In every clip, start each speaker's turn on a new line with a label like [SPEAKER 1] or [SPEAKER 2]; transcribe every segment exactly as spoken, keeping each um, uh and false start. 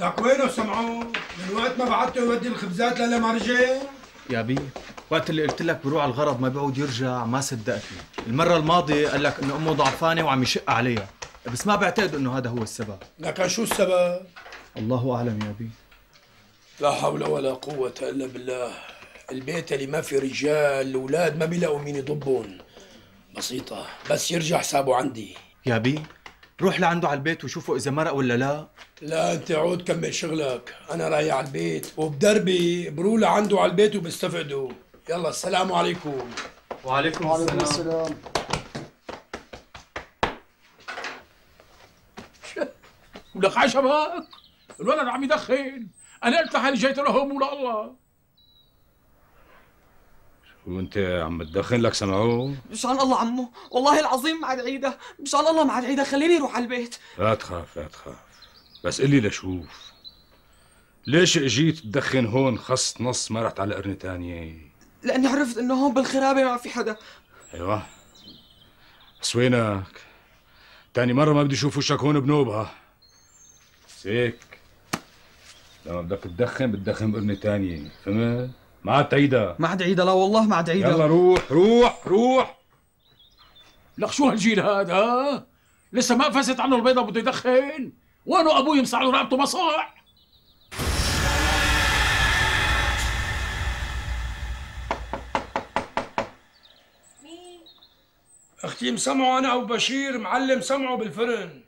[SPEAKER 1] لك وينه سمعوا؟ من وقت ما بعته يودي الخبزات للا ما رجع؟
[SPEAKER 2] يا بي وقت اللي قلت لك بروح على الغرض ما بيعود يرجع ما صدقتني. المرة الماضية قال لك انه امه ضعفانة وعم يشق عليها، بس ما بعتقد انه هذا هو السبب.
[SPEAKER 1] لكن شو السبب؟
[SPEAKER 2] الله اعلم يا بي.
[SPEAKER 1] لا حول ولا قوة الا بالله. البيت اللي ما في رجال الاولاد ما بيلاقوا مين يضبون. بسيطة، بس يرجع حسابه عندي.
[SPEAKER 2] يا بي روح لعنده على البيت وشوفه اذا مرق ولا لا.
[SPEAKER 1] لا انت عود كمل شغلك، انا رايح على البيت وبدربي برو لعنده على البيت وبيستفقدوا. يلا السلام عليكم.
[SPEAKER 2] وعليكم,
[SPEAKER 3] وعليكم
[SPEAKER 2] السلام.
[SPEAKER 3] السلام.
[SPEAKER 4] ولك عشبك الولد عم يدخن، انا قلت لحالي جيت لهم ولا الله.
[SPEAKER 5] وانت عم تدخن لك سمعوه؟
[SPEAKER 6] مشان الله عمو والله العظيم ما عاد عيدها، مشان الله ما عاد عيدها، خليني اروح على البيت.
[SPEAKER 5] لا تخاف لا تخاف، بس قلي لشوف ليش اجيت تدخن هون خص نص ما رحت على قرنة تانية؟
[SPEAKER 6] لاني عرفت انه هون بالخرابه ما في حدا.
[SPEAKER 5] ايوه بس وينك؟ تاني مرة ما بدي اشوف وشك هون بنوبها. بس هيك لما بدك تدخن بتدخن بقرنة تانية، فهمت؟ ما عاد تعيدها.
[SPEAKER 6] ما عاد عيدها، لا والله ما عاد عيدها.
[SPEAKER 5] يلا روح روح روح.
[SPEAKER 4] لك شو هالجيل هذا ها؟ لسه ما فزت عنه البيضة بده يدخن؟ وينه ابوي يمسح له رقبته مصاع؟
[SPEAKER 1] اختي مسمعوا انا وبشير معلم سمعوا بالفرن.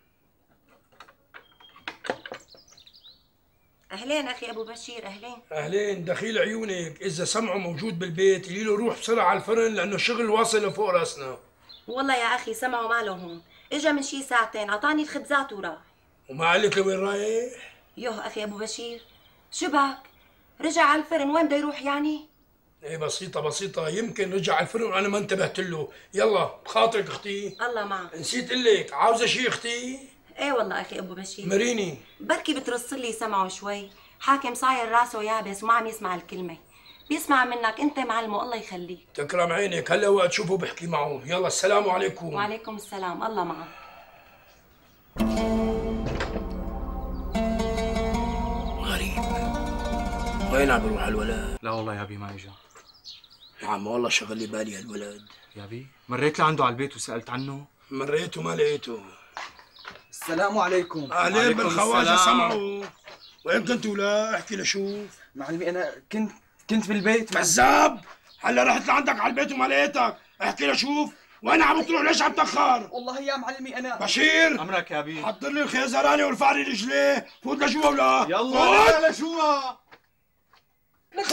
[SPEAKER 7] اهلين اخي ابو بشير. اهلين
[SPEAKER 1] اهلين. دخيل عيونك، اذا سمعوا موجود بالبيت قولي له روح بسرعه على الفرن لانه الشغل واصل لفوق راسنا.
[SPEAKER 7] والله يا اخي سمعوا ماله هون، اجا من شي ساعتين عطاني الخبزات وراح.
[SPEAKER 1] وما قال لك لوين رايح؟
[SPEAKER 7] يوه اخي ابو بشير شو بك؟ رجع على الفرن، وين بده يروح يعني؟
[SPEAKER 1] ايه بسيطه بسيطه، يمكن رجع على الفرن وانا ما انتبهت له. يلا بخاطرك اختي.
[SPEAKER 7] الله معك.
[SPEAKER 1] نسيت اقول لك، عاوزه شيء اختي؟
[SPEAKER 7] ايه والله اخي ابو بشير.
[SPEAKER 1] مريني.
[SPEAKER 7] بركي بترص لي سمعه شوي، حاكم صاير راسه يابس وما عم يسمع الكلمه. بيسمع منك انت معلمه، الله يخليك.
[SPEAKER 1] تكرم عينك، هلا وقت تشوفه بحكي معه. يلا السلام عليكم.
[SPEAKER 7] وعليكم السلام، الله معك.
[SPEAKER 1] غريب، وين عم بيروح الولد؟
[SPEAKER 2] لا والله يا بي ما اجا.
[SPEAKER 1] يا عم والله شغل لي بالي هالولد.
[SPEAKER 2] يا بي مريت لعنده على البيت وسألت عنه.
[SPEAKER 1] مريته ما لقيته.
[SPEAKER 6] السلام عليكم.
[SPEAKER 1] اهلين بالخواجه سمعوا. وين كنتوا؟ لا احكي لشوف.
[SPEAKER 6] معلمي انا كنت كنت بالبيت.
[SPEAKER 1] كذاب، هلا رحت لعندك على البيت وما لقيتك. احكي لشوف وين عم تروح؟ ليش عم تاخر؟
[SPEAKER 6] والله يا معلمي انا.
[SPEAKER 1] بشير
[SPEAKER 2] امرك يا بي.
[SPEAKER 1] حضر لي الخيزراني والفار رجليه، فوت لجوا ولا؟
[SPEAKER 2] يلا لجوا.
[SPEAKER 6] لك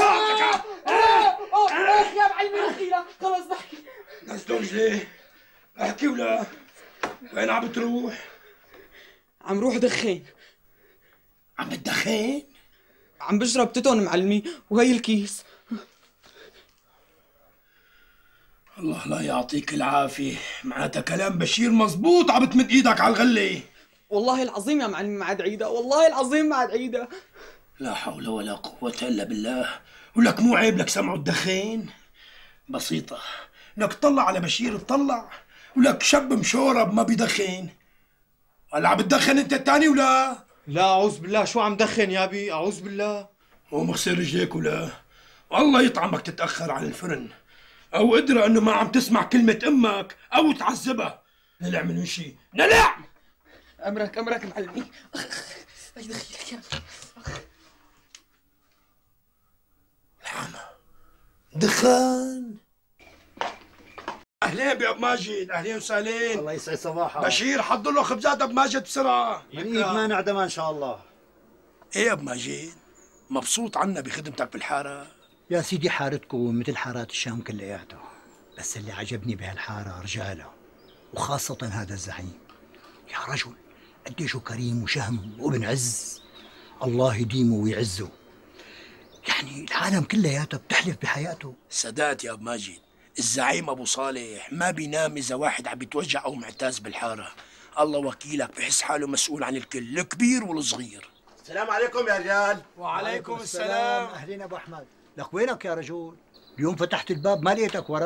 [SPEAKER 6] اخ يا معلمي اخيرا خلص بحكي.
[SPEAKER 1] نزلوا رجليه. احكي ولا؟ وين عم بتروح؟
[SPEAKER 6] عم روح دخين.
[SPEAKER 1] عم بتدخن؟
[SPEAKER 6] عم بشرب تتون معلمي، وهي الكيس.
[SPEAKER 1] الله لا يعطيك العافية، معناتها كلام بشير مزبوط، عم بتمد ايدك على الغلة.
[SPEAKER 6] والله العظيم يا معلمي ما عاد عيدها، والله العظيم ما عاد عيدها.
[SPEAKER 1] لا حول ولا قوة إلا بالله. ولك مو عيب لك سمعوا الدخين؟ بسيطة، لك طلع على بشير اطلع، ولك شاب مشورب ما بيدخن. هلا عم بتدخن انت الثاني ولا؟
[SPEAKER 2] لا اعوذ بالله، شو عم دخن يا بي؟ اعوذ بالله.
[SPEAKER 1] قوم اغسل رجليك ولا؟ والله يطعمك تتأخر على الفرن، أو ادرى إنه ما عم تسمع كلمة أمك أو تعذبها. نلع من وشي، نلع!
[SPEAKER 6] أمرك أمرك معلمي. أي دخيلك يا
[SPEAKER 1] العمى دخان. أهلين بأبو ماجد، أهلين وسهلين.
[SPEAKER 3] الله يسعد صباحك.
[SPEAKER 1] بشير حضر له خبزات أبو ماجد بسرعة.
[SPEAKER 3] من ايد ما نعدم ان شاء الله.
[SPEAKER 1] إيه يا أبو ماجد، مبسوط عنا بخدمتك بالحارة؟
[SPEAKER 3] يا سيدي حارتكم مثل حارات الشام كلياته، بس اللي عجبني بهالحارة رجاله، وخاصة هذا الزعيم. يا رجل قديش كريم وشهم وابن عز، الله يديمه ويعزه. يعني العالم كلياته بتحلف بحياته.
[SPEAKER 1] سادات يا أبو ماجد، الزعيم أبو صالح ما بينام إذا واحد عم بيتوجع أو معتاز بالحارة. الله وكيلك بحس حاله مسؤول عن الكل، الكبير والصغير.
[SPEAKER 8] السلام عليكم يا رجال.
[SPEAKER 1] وعليكم السلام.
[SPEAKER 3] أهلين أبو أحمد. لك وينك يا رجل؟ اليوم فتحت الباب ما لقيتك وراه.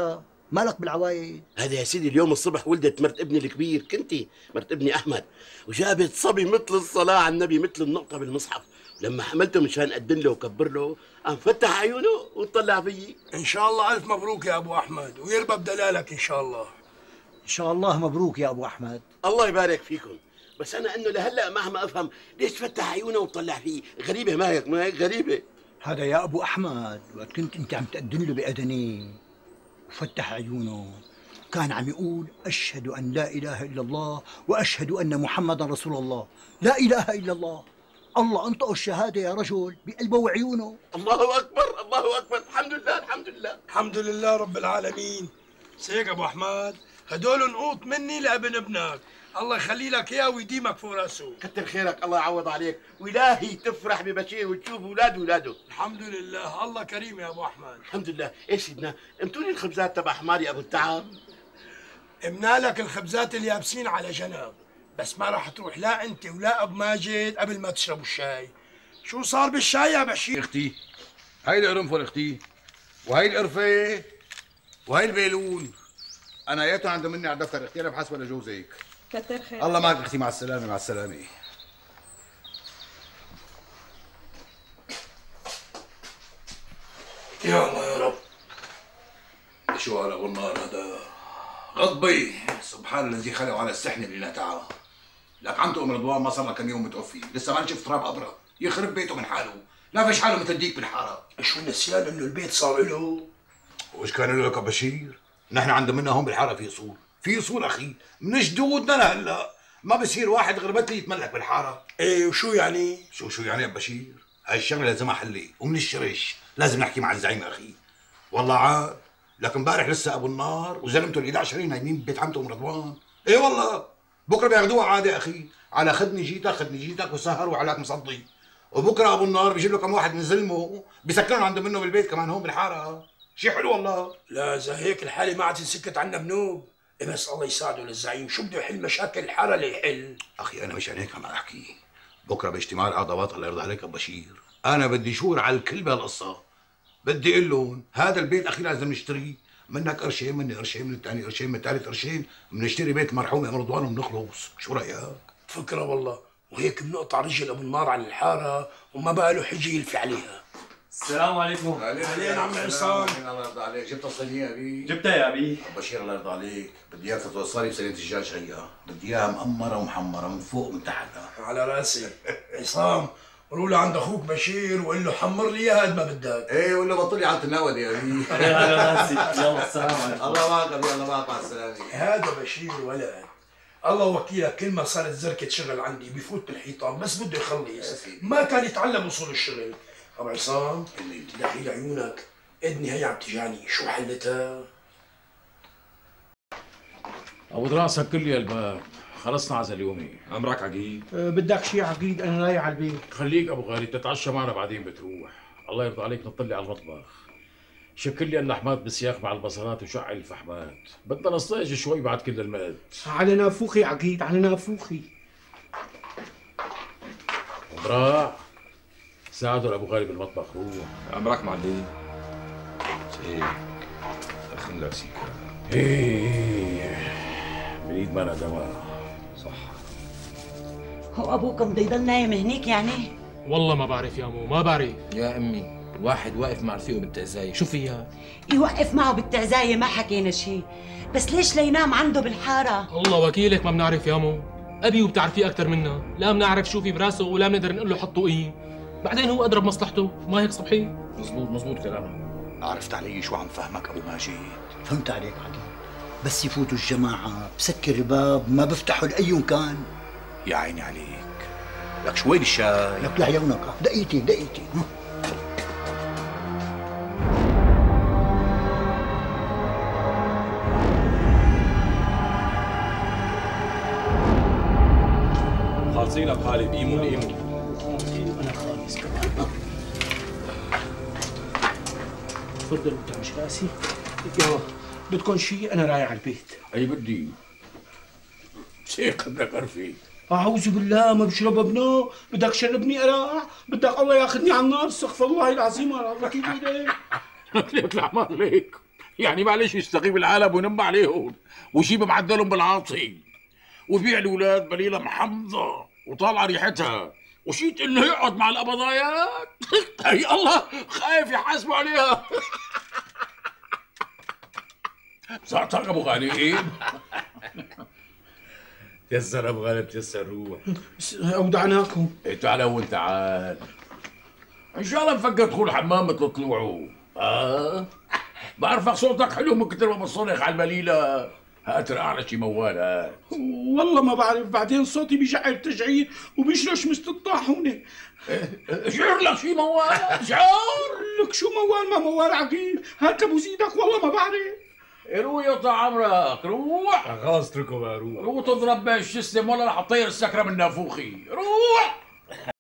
[SPEAKER 3] مالك بالعوايد؟
[SPEAKER 8] هذا يا سيدي اليوم الصبح ولدت مرت ابني الكبير، كنتي مرت ابني احمد، وجابت صبي مثل الصلاه على النبي، مثل النقطه بالمصحف. لما حملته مشان اقدم له وكبر له قام فتح عيونه وطلع فيي.
[SPEAKER 1] ان شاء الله الف مبروك يا ابو احمد، ويربى بدلالك ان شاء الله.
[SPEAKER 3] ان شاء الله مبروك يا ابو احمد.
[SPEAKER 8] الله يبارك فيكم. بس انا انه لهلا ما عم افهم ليش فتح عيونه وطلع فيه، غريبه ما هيك ما هيك غريبه.
[SPEAKER 3] هذا يا ابو احمد وقت كنت انت عم تقدم له باذنيه وفتح عيونه كان عم يقول اشهد ان لا اله الا الله واشهد ان محمدا رسول الله. لا اله الا الله. الله انطق الشهاده يا رجل بقلبه وعيونه.
[SPEAKER 8] الله اكبر الله اكبر. الحمد لله الحمد لله
[SPEAKER 1] الحمد لله رب العالمين. سيك ابو احمد، هدول نقوط مني لابن ابنك، الله يخلي لك اياه ويديمك فوق راسه.
[SPEAKER 8] كتر خيرك، الله يعوض عليك، والهي تفرح ببشير وتشوف اولاد اولاده.
[SPEAKER 1] الحمد لله، الله كريم يا ابو احمد.
[SPEAKER 8] الحمد لله. ايش سيدنا، امتوني الخبزات تبع حماري ابو التعب.
[SPEAKER 1] امنا لك الخبزات اليابسين على جنب، بس ما راح تروح لا انت ولا ابو ماجد قبل ما تشربوا الشاي. شو صار بالشاي يا بشير؟
[SPEAKER 5] اختي هاي القرنفل اختي، وهي القرفه، وهي البيلون، انا اياتهم عند مني على الدفتر اختي، انا بحسب لجوزك.
[SPEAKER 6] كتر خير.
[SPEAKER 5] الله معك اختي، مع السلامه مع السلامه.
[SPEAKER 1] يا الله يا رب.
[SPEAKER 5] شو هذا ابو النار هذا؟ غضبي سبحان الذي خلق على السحن اللي نتعه. لك عمته ام رضوان ما صار لها كم يوم متوفي، لسه ما نشوف تراب قبره، يخرب بيته من حاله، لافش حاله مثل ديك بالحاره.
[SPEAKER 1] شو نسيان انه البيت صار له؟
[SPEAKER 5] وش كان له لك ابو بشير؟ نحن عند منا هون بالحاره في اصول، في اصول اخي، من جدودنا لهلا، ما بصير واحد غربت لي يتملك بالحاره.
[SPEAKER 1] ايه وشو يعني؟
[SPEAKER 5] شو شو يعني يا ابو بشير؟ هاي الشغله لازم احلي، ومن الشرش لازم نحكي مع الزعيم اخي. والله عاد، لكن امبارح لسه ابو النار وزلمته ال احد عشر نايمين ببيت عمته ام رضوان. ايه والله، بكره بياخذوها عادي اخي، على خدني جيتك خدني جيتك وسهر وعلاك مصدي. وبكره ابو النار بيجيب له كم واحد من زلمه بيسكنهم عنده منه بالبيت كمان هون بالحاره. شيء حلو والله.
[SPEAKER 1] لا اذا هيك الحاله ما عاد تنسكت عنا بنوب. إيه بس الله يساعده للزعيم، شو بده يحل مشاكل الحاره ليحل.
[SPEAKER 5] اخي انا مشان هيك عم احكي، بكره باجتماع العضوات الله يرضى عليك ابو بشير، انا بدي شور على الكل بهالقصه. بدي اقول لهم هذا البيت اخي لازم نشتريه، منك قرشين مني قرشين من الثاني قرشين من الثالث قرشين، بنشتري بيت المرحوم ام رضوان وبنخلص. شو رايك؟
[SPEAKER 1] فكره والله، وهيك بنقطع رجل ابو النار عن الحاره وما بقى له حجه يلفي عليها.
[SPEAKER 9] السلام عليكم.
[SPEAKER 1] علينا عم عصام.
[SPEAKER 5] الله يرضى عليك، جبت الصينيه يا ابي؟
[SPEAKER 9] جبتها يا ابي.
[SPEAKER 5] ابو بشير الله يرضى عليك، بدي اياك توصلي بصينيه دجاج هيا، بدي اياها مقمره ومحمره من فوق ومن تحت.
[SPEAKER 1] على راسي. عصام قولوا له عند اخوك بشير وقول له حمر لي اياها قد ما بدك.
[SPEAKER 5] ايه ولا بطل لي على التناول يا ابي.
[SPEAKER 9] على راسي. يلا السلام عليكم.
[SPEAKER 5] الله معك ابي، الله معك، مع السلامه.
[SPEAKER 1] هذا بشير ولد، الله وكيلك كل ما صارت زركة شغل عندي بفوت بالحيطان بس بده يخلص، ما كان يتعلم اصول الشغل. ابو عصام دحيل عيونك، اذني هي عم تجاني، شو حلتها؟
[SPEAKER 4] ابو دراسك كل يا الباب، خلصنا عزل يومي.
[SPEAKER 10] امرك عقيد؟
[SPEAKER 1] أه بدك شيء عقيد؟ انا رايح على البيت.
[SPEAKER 4] خليك ابو غالي تتعشى معنا بعدين بتروح. الله يرضى عليك نطلع على المطبخ. شكل لي اللحمات بالسياخ مع البصلات وشعل الفحمات، بدنا نصطيج شوي بعد كل المقت.
[SPEAKER 1] على نافوخي عقيد، على نافوخي.
[SPEAKER 4] وبراع ساعدوا لابو غالي بالمطبخ، روح.
[SPEAKER 10] امرك معلم.
[SPEAKER 5] ايه اخن لك سيكا.
[SPEAKER 4] ايه بريد ما دواء.
[SPEAKER 5] صح.
[SPEAKER 11] هو ابوكم بده يضل نايم هنيك يعني؟
[SPEAKER 12] والله ما بعرف يا مو، ما بعرف
[SPEAKER 10] يا امي، واحد واقف مع رفيقه بالتعزايه، شو فيها؟
[SPEAKER 11] يوقف معه بالتعزايه ما حكينا شيء، بس ليش لينام عنده بالحاره؟
[SPEAKER 12] الله وكيلك ما بنعرف يا مو، ابي وبتعرفيه اكثر منا، لا بنعرف شو في براسه ولا بنقدر نقول له حطوا ايه، بعدين هو ادرى بمصلحته، ما هيك صبحي؟
[SPEAKER 10] مزبوط مزبوط كلامك.
[SPEAKER 3] عرفت علي شو عم فهمك ابو ماجد؟ فهمت عليك عقيد، بس يفوتوا الجماعه بسكر الباب ما بفتحوا لاي كان.
[SPEAKER 5] يا عيني عليك، لك شوي الشاي.
[SPEAKER 3] لك لعيونك دقيقتين دقيقتين.
[SPEAKER 10] خالصين ابو خالد، قيموا قيموا.
[SPEAKER 1] انا خالص كمان. تفضل انت مش راسي. يلا بدكم شيء؟ انا رايح على البيت.
[SPEAKER 4] اي بدي شيخ بدك عرفي.
[SPEAKER 1] اعوذ بالله، ما بشرب ابنه، بدك شربني قراع، بدك الله ياخذني على النار، استغفر الله العظيم على الله كيف ايديك.
[SPEAKER 4] ليك العمار ليك، يعني معلش يستغيب العالم وينم عليهم ويجيب معدلهم بالعاطي وبيع الاولاد بليله محمضه وطالعه ريحتها وشيت انه يقعد مع القبضايات. هي الله خايف يحاسبوا عليها. صحتك ابو غالب. تيسر ابو غالب تيسر روح.
[SPEAKER 1] اودعناكم.
[SPEAKER 4] إيه تعال وانت تعال. ان شاء الله نفكر تدخل الحمام مثل طلوعه. اه بعرفك صوتك حلو من كتر ما بتصرخ على البليله. هات على شي موال هات.
[SPEAKER 1] والله ما بعرف، بعدين صوتي بيجعل تجعيل وبيشرش مثل الطاحونه.
[SPEAKER 4] شعر لك شي موال. شعر
[SPEAKER 1] لك شو موال ما موال عقيل. هات ابو زيدك والله ما بعرف.
[SPEAKER 4] روح يا طال عمرك روح.
[SPEAKER 5] خلاص اتركه بقى روح.
[SPEAKER 4] روح تضرب بالشسلم ولا رح تطير السكره من نافوخي. روح.